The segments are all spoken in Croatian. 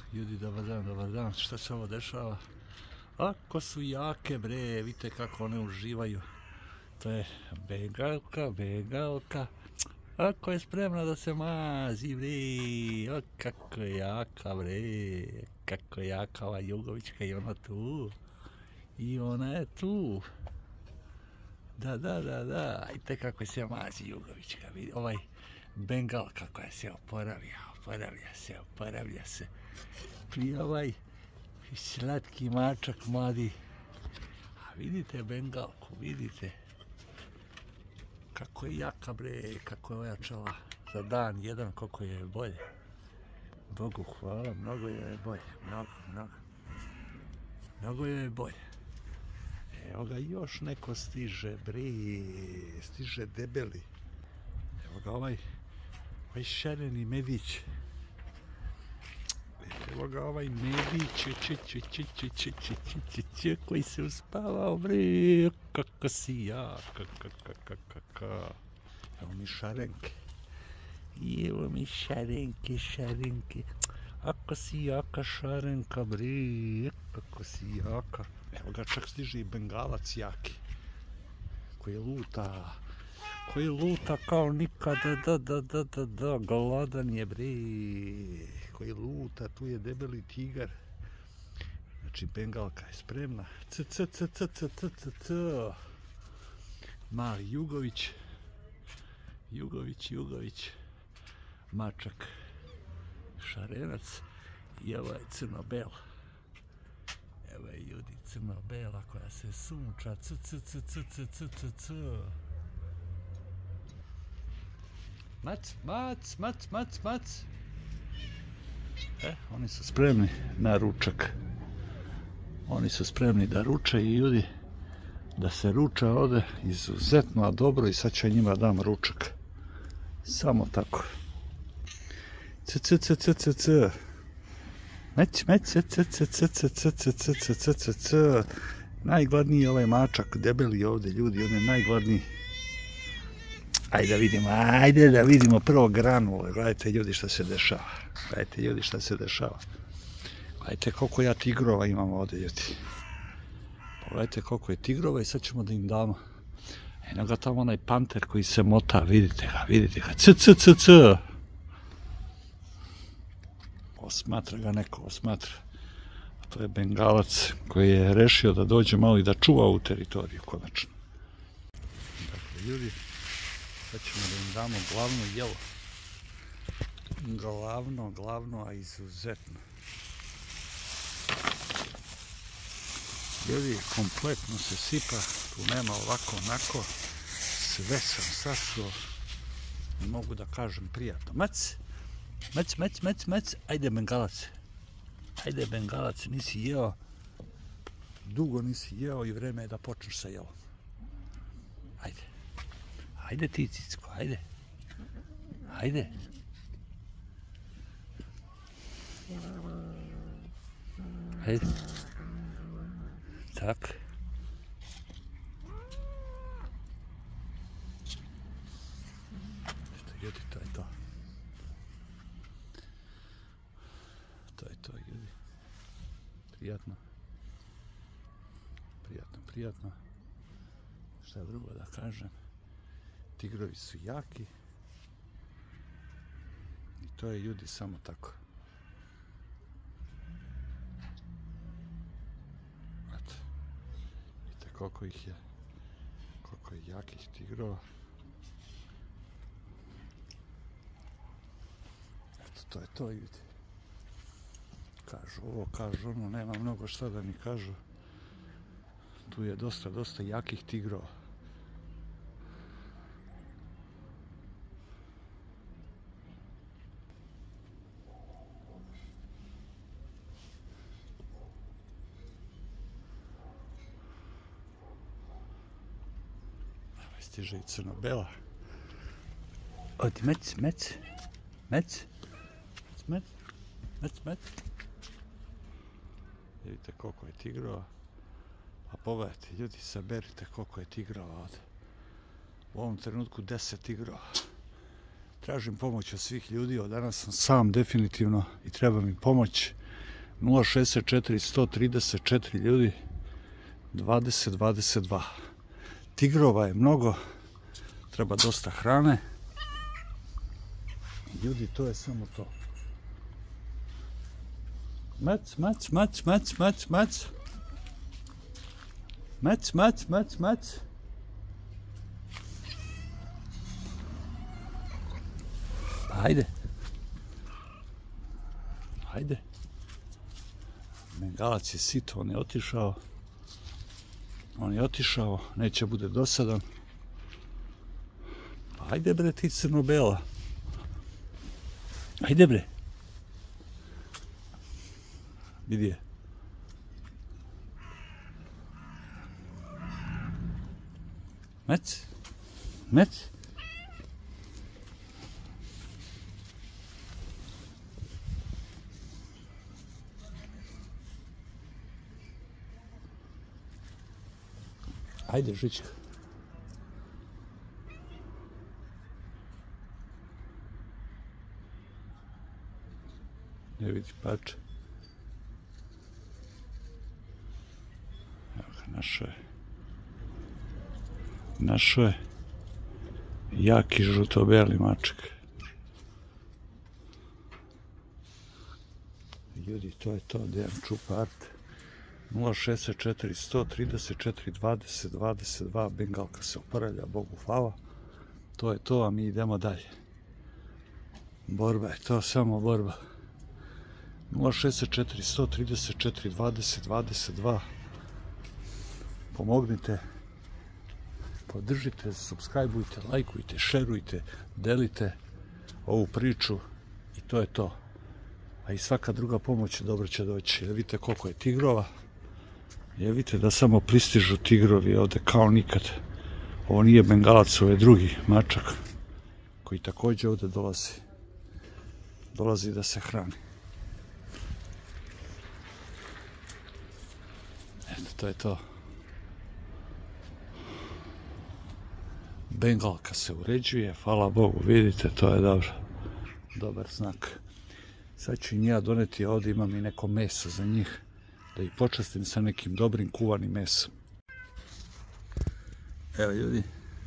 Ljudi, dobar dan, šta se ovo dešava? Ako su jake bre, vidite kako one uživaju. To je bengalka. Ako je spremna da se mazi bre, kako je jaka bre, kako je jaka ova Jugovićka i ona tu. I ona je tu. Da, vidite kako se mazi Jugovićka, vidi, ovaj bengalka koja se oporavlja se. I ovaj slatki mačak mladi. A vidite bengalku, vidite. Kako je jaka bre, kako je ojačala za dan jedan, koliko je bolje. Bogu hvala, mnogo je bolje, mnogo je bolje. Evo ga još neko stiže bre, stiže debeli. Evo ga ovaj šareni medić. Evo ga ovaj medić, koji se uspavao bre, kako si jaka, Evo mi šarenke. Evo mi šarenke. Ako si jaka šarenka bre, kako si jaka. Evo ga čak stiže i bengalac jaki. Koji luta kao nikada, da, gladan je bre. Koji luta, tu je debeli tigar. Znači bengalka je spremna. Mali Jugović. Mačak. Šarenac. I ovo je crno-bel. Evo je ljudi crno-bela koja se sunča. Mac. Oni su spremni na ručak. Oni su spremni da ruče i ljudi, da se ruča ovde izuzetno, a dobro, i sad će njima dam ručak. Samo tako. Najgladniji je ovaj mačak, debeli ovde ljudi, on je najgladniji. Ajde da vidimo prvo granule. Gledajte ljudi šta se dešava. Gledajte koliko ja tigrova imam ovdje ljudi. Pogledajte koliko je tigrova i sad ćemo da im damo. Eno ga tamo onaj panter koji se mota, vidite ga. Osmatra ga neko. A to je bengalac koji je rešio da dođe malo i da čuva ovu teritoriju konačno. Dakle ljudi, sad ćemo da im damo glavno jelo. Glavno, a izuzetno. Ljudi, kompletno se sipa, tu nema ovako, onako. Sve sam sasuo. Ne mogu da kažem prijatno. Mac. Ajde bengalac, nisi jeo. Dugo nisi jeo i vreme je da počneš sa jelom. Ajde ti, Cicko, ajde. Tak. Ljudi, to je to. To je to, ljudi. Prijatno. Šta drugo da kažem. Tigrovi su jaki. I to je ljudi samo tako. Eto. Vidite koliko ih je. Koliko je jakih tigrova. Eto, to je to ljudi. Kažu ovo, kažu ono, nema mnogo šta da mi kažu. Tu je dosta jakih tigrova. Stiže i crno-bela. Odi mec. Vidite koliko je tigrova. A pogledajte, ljudi, saberite koliko je tigrova ovdje. U ovom trenutku 10 tigrova. Tražim pomoć od svih ljudi, od danas sam sam definitivno i treba mi pomoć. 064 134 ljudi 20-22. Tigrova je mnogo, treba dosta hrane. Ljudi, to je samo to. Mac, mac, mac, mac, mac, mac. Mac, mac, mac, mac. Hajde. Hajde. Bengalac je sit, on je otišao. On je otišao, neće bude dosadan. Hajde bre ti crno-bela. Hajde bre. Vidi je. Mec. Mec. Ajde, Žička. Ne vidi pače. Evo ga, našo je jaki žuto-beli mačak. Ljudi, to je to, Dejan Čupart. 064 134 20 22, bengalka se oporavlja, Bogu hvala. To je to, a mi idemo dalje. Borba je to, samo borba. 064 134 20 22. Pomognite, podržite, subscribeujte, lajkujte, šerujte, delite ovu priču i to je to. A i svaka druga pomoć dobro će doći. Jer vidite koliko je tigrova. Jer vidite da samo pristižu tigrovi ovdje kao nikad. Ovo nije bengalac, ovo je drugi mačak koji također ovdje dolazi. Dolazi da se hrani. Eto, to je to. Bengalka se uređuje, hvala Bogu, vidite, to je dobro. Dobar znak. Sad ću im ja doneti, ovdje imam i neko meso za njih, da ih počastim sa nekim dobrim kuvanim mesom. Evo ljudi.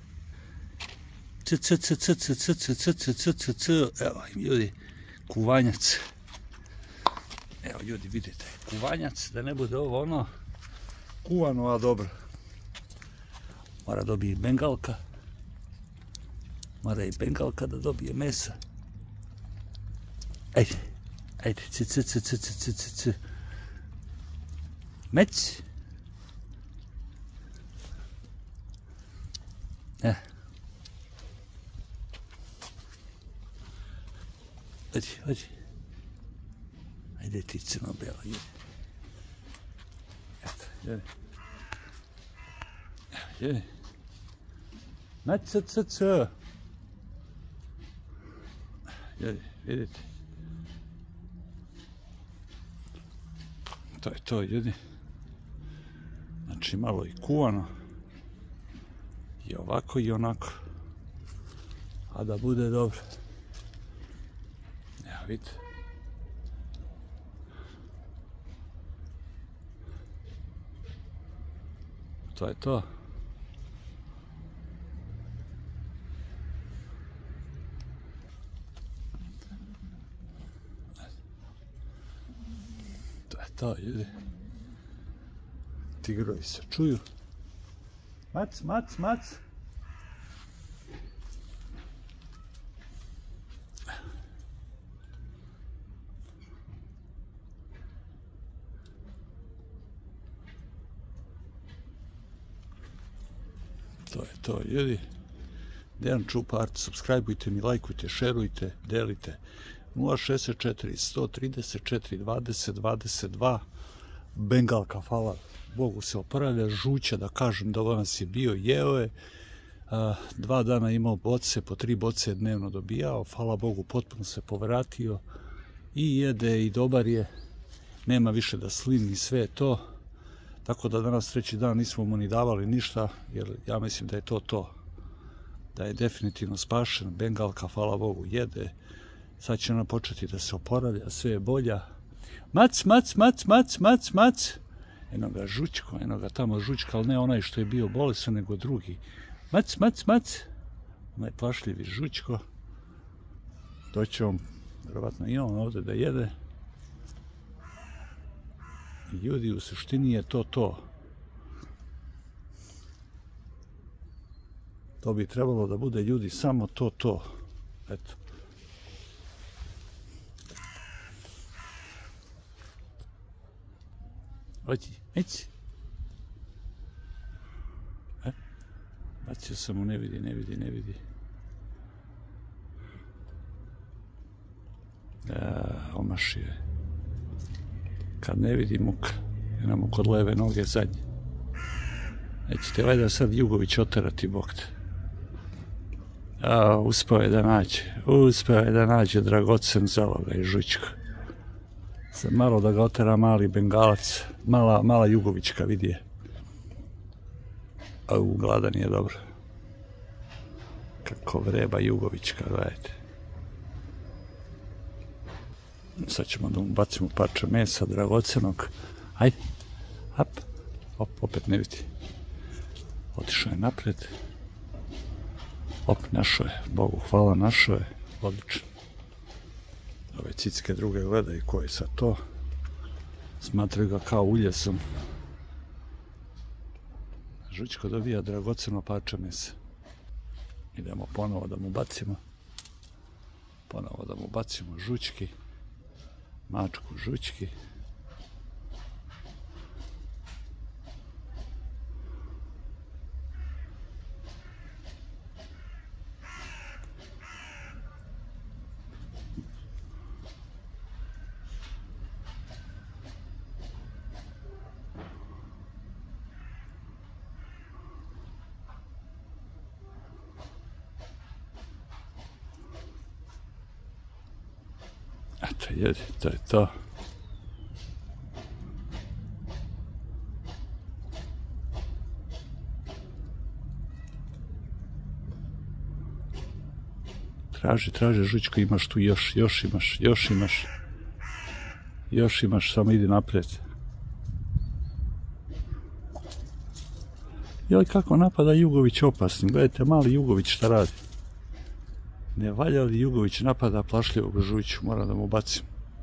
Evo im ljudi, kuvanjac. Evo ljudi, vidite, kuvanjac, da ne bude ovo ono, kuvano, a dobro. Mora dobije bengalka. Mora i bengalka da dobije mesa. Ajde, ajde, c. Mec. Odi. Ajde ti crno-bela, jedi. Eto, jedi. Evo, jedi. Mec, c. Jedi, vidite. To je to, ljudi. Znači malo i kuvano. I ovako i onako. A da bude dobro. Evo vidite. To je to. To, ljudi. Tigrovi se čuju. Mac. To je to, ljudi. Dejan Čupart, subscribeujte mi, lajkujte, šerujte, delite. 064 134 20 22. Bengalka, hvala Bogu, se oporavlja. Žuća, da kažem, da danas je bio, jeo je. 2 dana imao boce, po 3 boce je dnevno dobijao. Hvala Bogu, potpuno se povratio. I jede, i dobar je. Nema više da slini, sve je to. Tako da danas 3. dan nismo mu ni davali ništa, jer ja mislim da je to. Da je definitivno spašen. Bengalka, hvala Bogu, jede. Sad će ona početi da se oporavlja, sve je bolja. Mac, mac, mac, mac, mac, mac. Eno ga Žućko, eno ga tamo Žućka, ali ne onaj što je bio bolesan, nego drugi. Mac, mac, mac. Onaj plašljivi Žućko. Doće on, vjerovatno i on ovdje da jede. I ljudi, u suštini je to to. To bi trebalo da bude, ljudi, samo to. Eto. Ođi, eci. Bacio sam mu, ne vidi. Omašio je. Kad ne vidi muka, jedna mu kod leve noge zadnje. Nećete valjda sad Jugović oterati, bog te. Uspeo je da nađe dragocen zaloga i Žućko. Sad malo da ga otera mali Bengalac, mala Jugovićka, vidi je. Gladan je dobro. Kako vreba Jugovićka, gledajte. Sad ćemo da mu bacimo parče mesa dragocenog. Ajde, opet ne vidi. Otišao je napred. Našao je, Bogu hvala, našao je. Odlično. Ove cicke druge gledaju ko je sad to. Smatraju ga kao uljesom. Žućko dobija dragoceno parče mesa. Idemo ponovo da mu bacimo. Žućki. Mačku Žućki. Eto, jedi, to je to. Traži, Žućko, imaš tu još imaš, samo idi naprijed. Joj, kako napada Jugović opasni, gledajte mali Jugović šta radi. Ne valja li Jugović napada plašljivog Žuću, moram da mu bacim.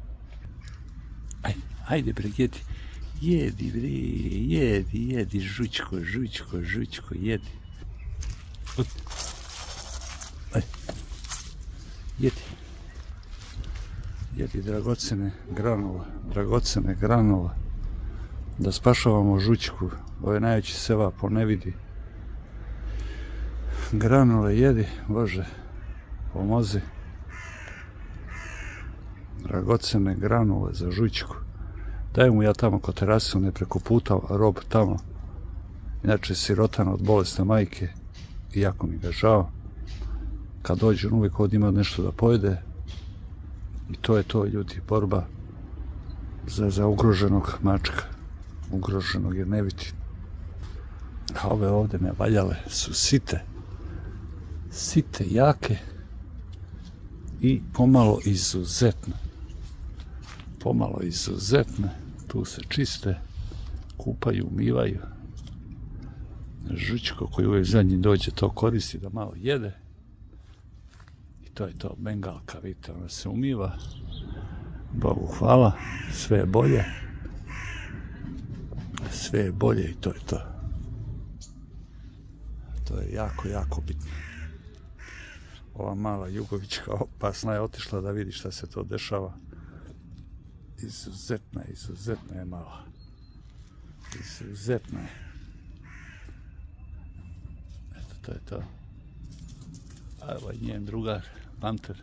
Ajde bre, jedi Žućko, jedi. Jedi dragocene granula. Da spašavamo Žućku, ovo je najveći sevap, on ne vidi. Granule jedi, Bože. Pomozi. Dragocene granule za Žućku. Daj mu ja tamo kod terasu, ne preko puta, rob tamo. Inače sirotan od bolesne majke. Iako mi ga žao. Kad dođe, on uvijek ovdje ima nešto da pojede. I to je to, ljudi, borba za ugroženog mačka. Ugroženog jer ne vidi. A ove ovdje ne valjale su site. Site, jake. I pomalo izuzetne, tu se čiste, kupaju, umivaju. Žućko koji uvijek zadnji dođe to koristi da malo jede. I to je to, Bengalka, vidite, ona se umiva. Bogu hvala, sve je bolje i to je to. To je jako bitno. Ova mala Jugovićka opasna je otišla da vidi šta se to dešava. Izuzetna je mala. Izuzetna je. Eto, to je to. A evo je njen drugar, panter.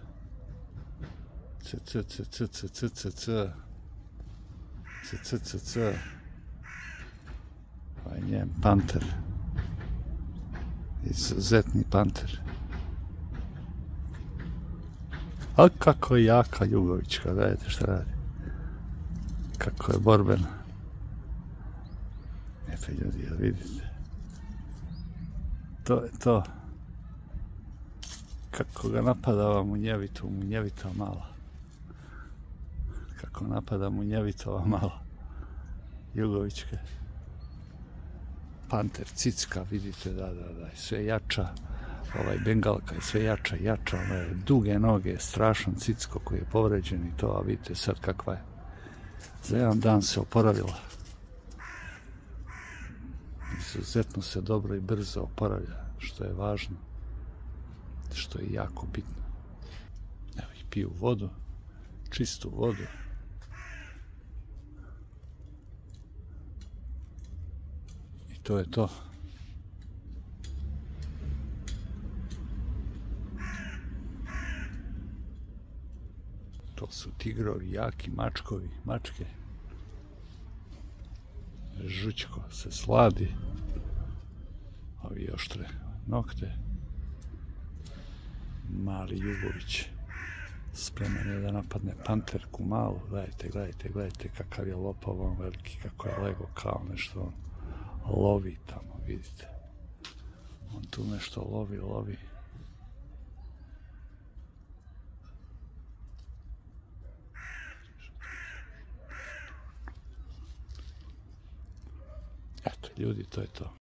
Ovo je njen panter. Izuzetni panter. A kako je jaka Jugovićka, gledajte šta radi. Kako je borbena. Eto ljudi, jel vidite. To je to. Kako ga napada ova munjevita mala. kako napada Munjevitova malo. Jugovićke. Panter, Cicka, vidite, da, sve jača. Ovaj Bengalka je sve jača, ona je duge noge, strašan Cicko koji je povređen i to, a vidite sad kakva je. Za jedan dan se oporavila. Izuzetno se dobro i brzo oporavlja, što je važno, što je jako bitno. Evo ih piju vodu, čistu vodu. I to je to. To su tigrovi, jaki mačkovi, mačke. Žućko se sladi. Ovi oštre nokte. Mali Jugović. Spreman je da napadne panterku malu. Gledajte kakav je lopov on veliki, kako je lego kao nešto on lovi tamo, vidite. On tu nešto lovi. Eto, ljudi, to je to.